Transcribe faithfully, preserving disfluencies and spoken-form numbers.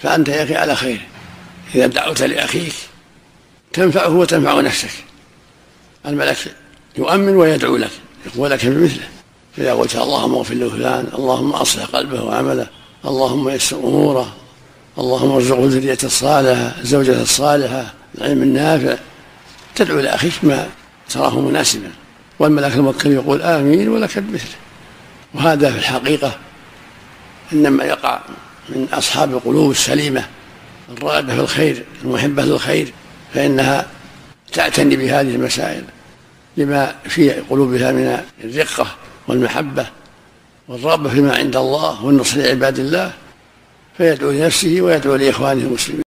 فأنت يا أخي على خير إذا دعوت لأخيك تنفعه وتنفع نفسك. الملك يؤمن ويدعو لك يقول لك بمثله، فإذا قلت اللهم اغفر لفلان، اللهم أصلح قلبه وعمله، اللهم يسر أموره، اللهم ارزقه الذرية الصالحة الزوجة الصالحة العلم النافع، تدعو لأخيك ما تراه مناسبا، والملك الموكل يقول آمين ولك بمثله. وهذا في الحقيقة إنما يقع من أصحاب القلوب السليمة الراغبة في الخير المحبة للخير، فإنها تعتني بهذه المسائل لما في قلوبها من الرقة والمحبة والرغبة فيما عند الله والنصر لعباد الله، فيدعو لنفسه ويدعو لإخوانه المسلمين.